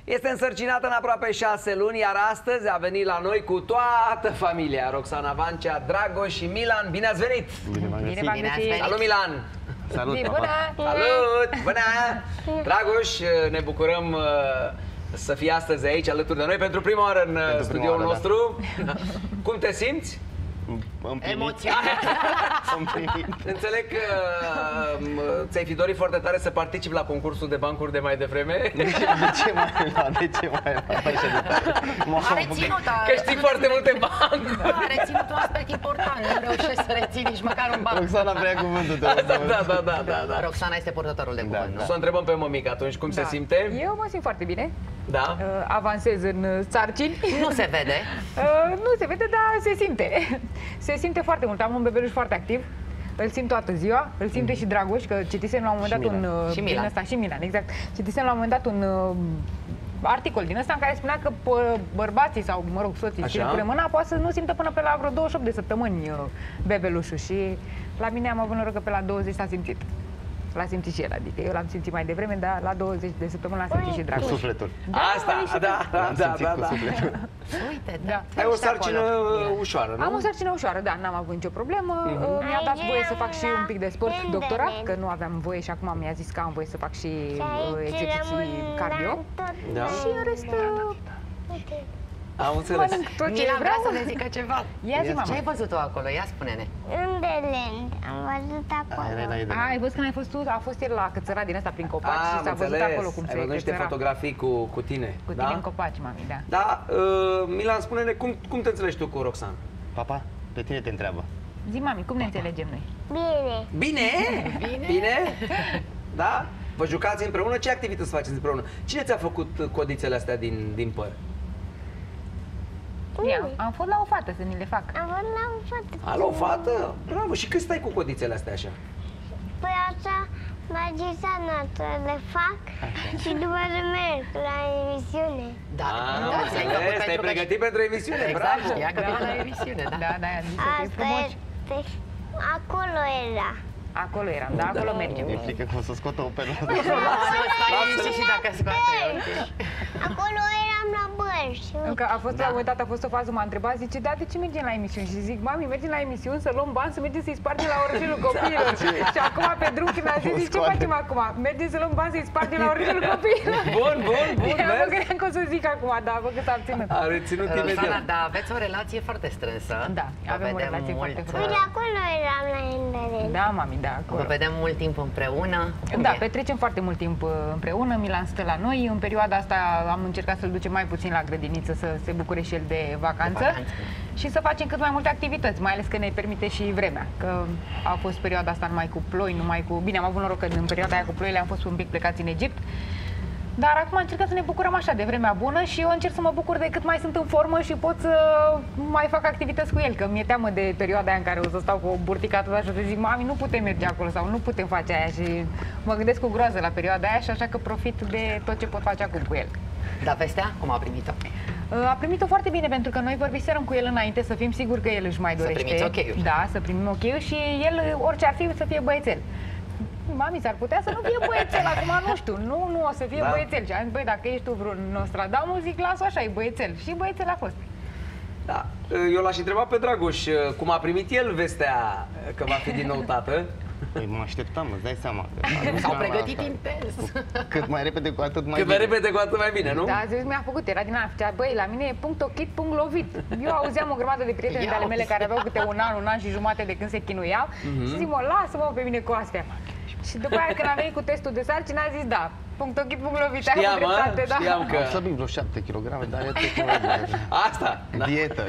Este însărcinată în aproape 6 luni, iar astăzi a venit la noi cu toată familia. Roxana Vancea, Dragoș și Milan, bine ați venit! Bine ați venit! Salut, Milan! Salut, Bună! Salut! Bună! Dragoș, ne bucurăm să fii astăzi aici alături de noi pentru prima oară în studioul nostru. Cum te simți? Emoționat! Înțeleg că ți-ai fi dorit foarte tare să participi la concursul de bancuri de mai devreme. De ce mai lua? De ce mai lua? A reținut, Că știi foarte multe bancuri. a reținut un aspect important. Nu reușești să reții nici măcar un banc. Roxana vrea cuvântul de Da. Roxana este purtătorul de cuvânt, nu? Să o întrebăm pe mămică atunci cum se simte. Eu mă simt foarte bine. Da? Avansez în sarcini. Nu se vede. Nu se vede, dar se simte. Se simte foarte mult. Am un bebeluș foarte activ. Îl simt toată ziua. Îl simte și Dragoș, că citisem la un moment dat Și Milan. din ăsta, și Milan, exact. Citisem la un moment dat un articol din ăsta în care spunea că bărbații sau, mă rog, soții, cine pune mâna, poate să nu simtă până pe la vreo 28 de săptămâni bebelușul. Și la mine am avut noroc că pe la 20 s-a simțit. L-a simțit și el, adică eu l-am simțit mai devreme, dar la 20 de săptămâni l-a simțit și Dragoș. Cu sufletul. Asta, da. Uite, Da. Ai o sarcină ușoară, nu? Am o sarcină ușoară, da, n-am avut nicio problemă. Mi-a dat voie să fac și un pic de sport, doctora, că nu aveam voie și acum mi-a zis că am voie să fac și exerciții cardio. Da. Și în rest, Am înțeles. mănânc tot ce Milan vrea vreau. să ne zică ceva. Ia zi, Ce mama. ai văzut tu acolo? Ia spune-ne. Unde lent? Am văzut acolo. Ai văzut când ai fost tu? A fost el la cățărat din asta prin copaci și s-a văzut acolo cum Ai se văzut niște cățăra. fotografii cu tine. Cu tine în copaci, mami, da. Da, Milan, spune-ne cum te înțelegi tu cu Roxana? Papa, pe tine te întreabă. Zi, mami, cum ne înțelegem noi? Bine. Bine? Da? Vă jucați împreună? Ce activități faceți împreună? Cine ți-a făcut codițele astea din păr? Am fost la o fată să ni le fac. Am fost la o fată. Alo, o fată? Bravo, și cât stai cu codițele astea așa? Păi așa, Magisana să le fac și după să merg la emisiune. Da, Te-ai pregătit pentru emisiune, Exact, bravo! știa că vine la emisiune, da. Da, a zis să fie Asta frumos. este. Acolo era. Acolo eram, da, acolo mergem. Mi-e frică că o să scoată o penă. Nu, stai liniște și dacă scoate, e ok. Acolo eram la bărși. Încă a fost la un moment dat, a fost o fază, m-a întrebat, zice, da, de ce mergem la emisiuni? Și zic, mami, mergem la emisiuni să luăm bani, să mergem să-i spargem la orășelul copiilor. Și acum pe drum când a zis, ce facem acum? Mergem să luăm bani să-i spargem la orășelul copiilor. Bun, Mă mergi! gândeam că o să zic acum, dar vă că s-a abținut. A reținut Roxana, imediat. da, aveți o relație foarte strânsă. Da, avem o relație foarte frumoasă. Uite, acolo eram la Enderel. Da, mami, da, Vă acolo. vedem mult timp împreună. Cum Da, e? petrecem foarte mult timp împreună, Milan stă la noi. În perioada asta am încercat să-l ducem mai puțin la grădiniță, să se bucure și el de vacanță. Și să facem cât mai multe activități, mai ales că ne permite și vremea. Că a fost perioada asta numai cu ploi, numai cu... Bine, am avut noroc că în perioada aia cu ploile am fost un pic plecați în Egipt. Dar acum încercăm să ne bucurăm așa de vremea bună și eu încerc să mă bucur de cât mai sunt în formă și pot să mai fac activități cu el, că mi-e teamă de perioada aia în care o să stau cu o burtică tot așa să zic, mami, nu putem merge acolo sau nu putem face aia și mă gândesc cu groază la perioada aia și așa că profit de tot ce pot face acum cu el. Da, vestea? Cum a primit-o? A primit-o foarte bine pentru că noi vorbiserăm cu el înainte să fim siguri că el își mai dorește. Să primiți ok-ul. Da, să primim ok-ul și el, orice ar fi, să fie băiețel. Mami, s-ar putea să nu fie băiețel, acum nu știu, nu o să fie băiețel. Și am zis, băi, dacă ești tu vreun Nostradamus, zic, las-o așa, e băiețel. Și băiețel a fost. Da. Eu l-aș întreba pe Dragoș cum a primit el vestea că va fi din nou tată. Păi mă așteptam, îți dai seama. S-au pregătit intens. Cât mai repede, cu atât mai Cât mai repede, cu atât mai bine, nu? Da, zi, mi-a făcut, era din aia, făcea, băi, la mine e punct ochit, punct lovit. Eu auzeam o grămadă de prieteni de ale mele care aveau câte un an și jumate de când se chinuiau și zic, mă, lasă-mă pe mine cu astea. Și după aia când a venit cu testul de sarcină, a zis, da, punct ochit, punct lovit, ai avut dreptate, da. Știam că... Am slăbit vreo 7 kg, dar e tehnologie. Asta! Da.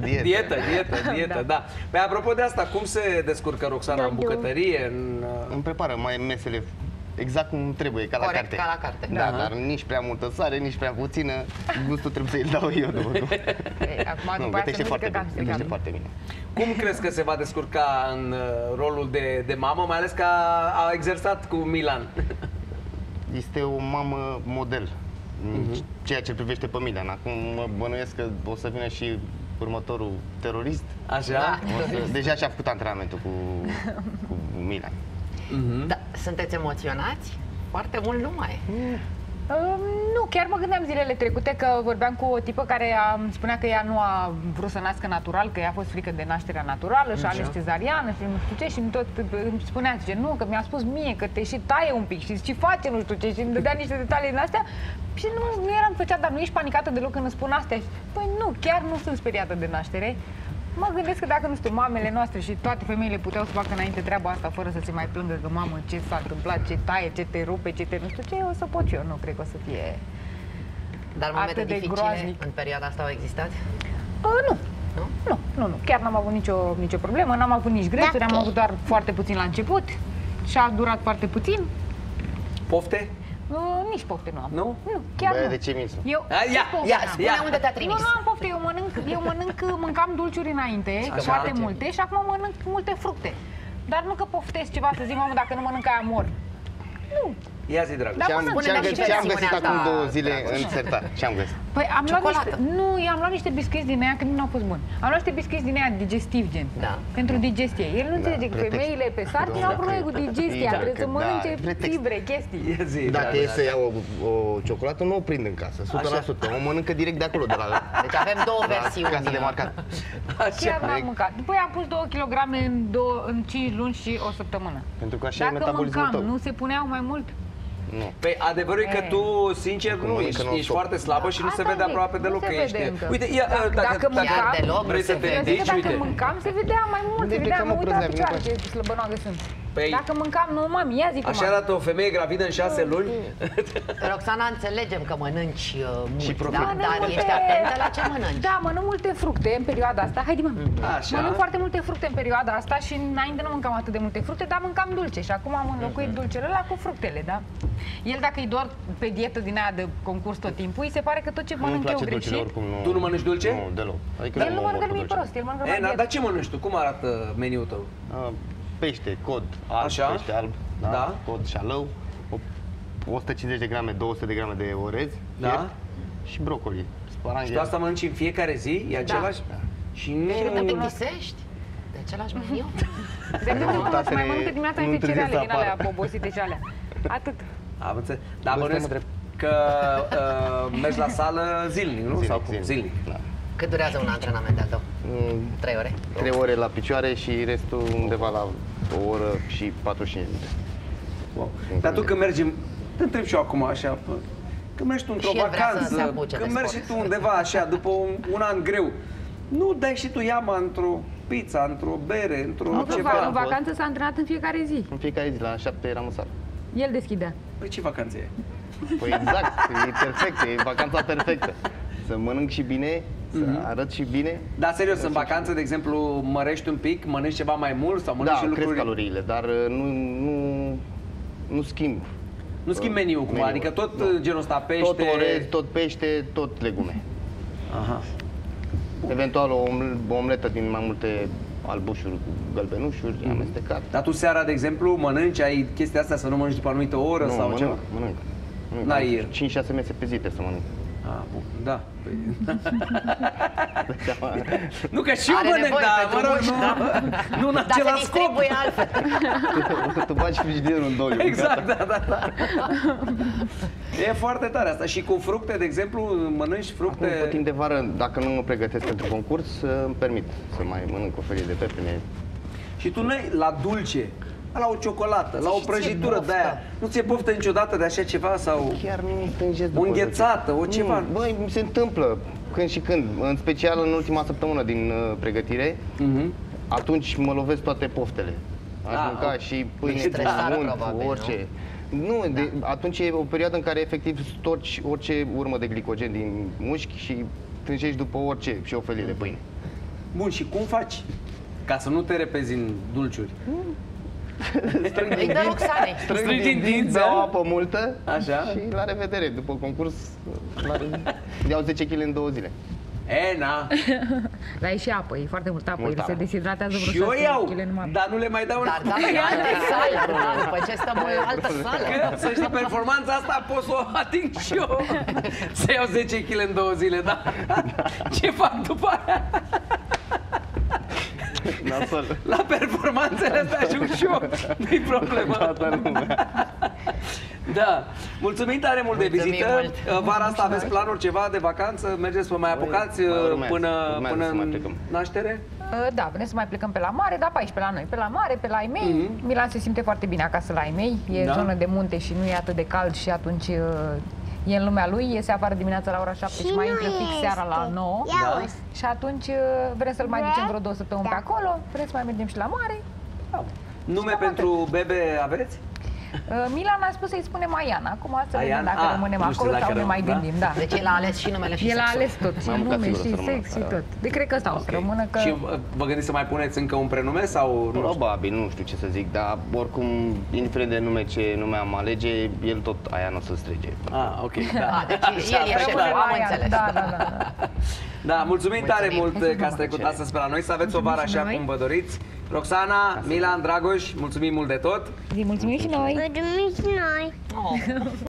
Dietă, da. Păi apropo de asta, cum se descurcă Roxana în bucătărie? Îmi prepară mai mesele exact cum trebuie, ca la Corect, carte. ca la carte. Da, dar nici prea multă sare, nici prea puțină. Gustul trebuie să-i dau eu. Acum, Nu, după aia gătește să nu foarte zică că bine. am stricat. Gătește foarte bine. Cum crezi că se va descurca în rolul de mamă, mai ales că a exersat cu Milan? Este o mamă model, ceea ce privește pe Milan. Acum mă bănuiesc că o să vină și următorul terorist. Așa? Deja și-a făcut antrenamentul cu Milan. Da, sunteți emoționați? Foarte mult nu mai e. Nu, chiar mă gândeam zilele trecute că vorbeam cu o tipă care îmi spunea că ea nu a vrut să nască natural, că i-a fost frică de nașterea naturală și a ales cezariană și nu știu ce și tot îmi spunea, zice, nu, că mi-a spus mie că te și taie un pic și ce face, nu știu ce, și îmi dădea niște detalii din astea și nu eram făcea, dar nu ești panicată deloc când îmi spun astea. Păi nu, chiar nu sunt speriată de naștere. Mă gândesc că dacă, nu știu, mamele noastre și toate femeile puteau să facă înainte treaba asta fără să se mai plângă că, mamă, ce s-a întâmplat, ce taie, ce te rupe, ce te nu știu ce, o să pot și eu, nu cred că o să fie Dar momente atât de dificile groaznic. în perioada asta au existat? Nu, chiar n-am avut nicio problemă, n-am avut nici grețuri, am avut doar foarte puțin la început și a durat foarte puțin. Pofte? Nici pofte nu am. Nu? Nu, chiar Bă, nu. de ce minți? Eu, Ia, spune unde te-a Nu, trimis. nu am pofte, mâncam dulciuri înainte, foarte multe și acum mănânc multe fructe. Dar nu că poftesc ceva să zic, mamă, dacă nu mănânc aia mor. Nu. Ia zi, dragă. Da, Ce-am găsit acum 2 zile Dragoș. în sertar? Ce-am găsit? Păi am luat Ciocolată. am luat niște biscuiți din aia, că nu au fost buni. Am luat niște biscuiți din aia digestiv, gen. Da. Pentru digestie. El nu înțelege că pretext. femeile pe sarcină au probleme cu digestia, Da, trebuie să da, mănânce pretext. fibre, chestii. Ia zi, Dacă dragă. e să iau o ciocolată, nu o prind în casă, 100%. O mănâncă direct de acolo, de la Deci avem două versiuni. casă de marcat. Chiar n-am mâncat. După aia am pus 2 kg în 5 luni și o săptămână. Pentru că așa e Dacă metabolismul mâncam, tău. nu se puneau mai mult? Nu. Păi adevărul e că tu, sincer, Cum nu, mănâncă ești non-stop. foarte slabă și nu se Asta vede zic, aproape nu deloc se că vede ești... încă. Uite, ia, Dacă dacă Chiar deloc vrei nu să se te vede. ridici, Dacă uite. mâncam, se vedea mai mult, se Unde vedea, plecăm, mă mă, uitam la prăzneam, picioare, nu ce slăbănoagă sunt. Păi- Dacă mâncam, nu, mami, ia zi cum Așa arată o femeie gravidă în 6 luni? Roxana, înțelegem că mănânci mult, Și profit. da? Mănânc Dar multe- ești atentă la ce mănânci. Da, mănânc multe fructe în perioada asta. Haide, mă. Așa. Mănânc foarte multe fructe în perioada asta și înainte nu mâncam atât de multe fructe, dar mâncam dulce și acum am înlocuit dulcele ăla cu fructele, da? El dacă e doar pe dietă din aia de concurs tot timpul, îi se pare că tot ce Nu-mi mănânc eu place dulcele greșit. oricum. Tu nu mănânci dulce? Nu, deloc. Adică El nu mă mănâncă omor cu nimic dulce. prost, el mănâncă E, la dar dietă. ce mănânci tu? Cum arată meniul tău? Pește, cod, alb, Așa. pește alb, Da. cod, șalău, 150 de grame, 200 de grame de orez, Da. fiert și brocoli, sparanghel. Și tu asta mănânci în fiecare zi? E același? Și nu... Și nu te plictisești de același meniu? De câte ori Rezultatele mai mănâncă dimineața nu niște întârzie cereale să din alea apară. obosite și alea. Atât. Am înțeles. Dar Bă, bănuiesc stai, mă, că mergi la sală zilnic, nu? Sau cum? Zilnic. Da. Cât durează un antrenament al tău? 3 ore? 3 ore la picioare și restul undeva la o oră și 45 de minute. Wow. Dar tu când mergi, te întreb și eu acum așa, când mergi tu într-o Și el vrea să se vacanță, apuce de când mergi și sport. tu undeva așa, după un an greu, nu dai și tu iama într-o pizza, într-o bere, într-o Nu, că ceva? în vacanță s-a antrenat în fiecare zi. În fiecare zi, la 7 eram în sală. El deschidea. Păi ce vacanță e? Păi exact, e perfect, e vacanța perfectă. Să mănânc și bine, să arăt și bine. Da, serios, în vacanță, de exemplu, mărești un pic, mănânci ceva mai mult sau mănânci Da, și cresc lucruri... caloriile, dar nu schimb. Nu schimbi meniul cumva, Meniul, adică tot nu. genul ăsta, pește... Tot orez, tot pește, tot legume. Aha. Eventual o omletă din mai multe albușuri cu gălbenușuri, amestecat. Dar tu seara, de exemplu, mănânci, ai chestia asta să nu mănânci după o anumită oră Nu, sau ceva? mănânc. N-ai 5-6 mese pe zi trebuie să mănânc. Ah, bun, da. Păi... Nu că și eu Are mănânc, nevoie dar pentru mă rog, mușchi, nu în Dar se același scop. distribuie altfel. Tu bagi frigiderul în doliu. Exact, da. E foarte tare asta. Și cu fructe, de exemplu, mănânci fructe... Acum, pe timp de vară, dacă nu mă pregătesc pentru concurs, îmi permit să mai mănânc o felie de pepene. Și tu n-ai la dulce, la o ciocolată, la o Și ție prăjitură poftă. de aia. Nu ți-e poftă niciodată de așa ceva sau... Chiar nu stângesc O înghețată, o ceva. Băi, mi se întâmplă când și când. În special în ultima săptămână din pregătire, atunci mă lovesc toate poftele. Aș Ah, mânca și pâine, stresare, unt, probabil, orice. Nu, atunci e o perioadă în care efectiv storci orice urmă de glicogen din mușchi și tânjești după orice și o felie de pâine. Bun, și cum faci ca să nu te repezi în dulciuri? Îi dă Roxanei. Strângi din dinți, beau a? apă multă Așa. și la revedere. După concurs iau 10 kg în 2 zile. E, na. Dar e și apă, e foarte mult apă, Mult el se apă. deshidratează vreo Și eu 6 iau, kg numai. dar nu le mai dau Dar da, e altă sală, da, după ce stăm în altă sală. Că, să știi, performanța asta pot să o ating și eu. Să iau 10 kg în 2 zile, da? Ce fac după aia? Nasol. La performanțele astea ajung și eu. Nu-i problemă. Toată lumea. Da, mulțumim tare mult de Mulțumim vizită. mult. Vara asta aveți planuri ceva de vacanță? Mergeți, vă mai apucați până să mai în plecăm. naștere? Da, vrem să mai plecăm pe la mare, dar pe aici, pe la noi, pe la mare, pe la ai mei. Milan se simte foarte bine acasă la ai mei, e Da? zonă de munte și nu e atât de cald și atunci e în lumea lui, iese afară dimineața la ora 7 și mai intră fix seara la 9. Ia uzi. Și atunci vrem să-l mai ducem vreo 2 săptămâni pe acolo, vrem să mai mergem și la mare. Nume pentru bebe aveți? Milan a spus să-i spune Maiana, acum să vedem Aian? dacă rămânem nu știu acolo dacă sau ne mai rămân, da? gândim, da. Deci el a ales și numele și El a sexul. ales tot, și M-am bucat nume, sigur și să rămână. sex, și tot. De cred că ăsta o să rămână, că... Și vă gândiți să mai puneți încă un prenume sau nu știu? Probabil, nu știu ce să zic, dar oricum, indiferent de nume ce nume am alege, el tot aia nu o să strige. Ah, ok, da. Deci el e Așa, șeful, da. am înțeles. Da, da, da. Da, mulțumim tare mult că ați trecut Mulțumim. astăzi pe la noi, să aveți o vară așa noi. cum vă doriți. Roxana, Milan, Dragoș, mulțumim mult de tot. Zi, mulțumim și noi! Mulțumim și noi. Oh.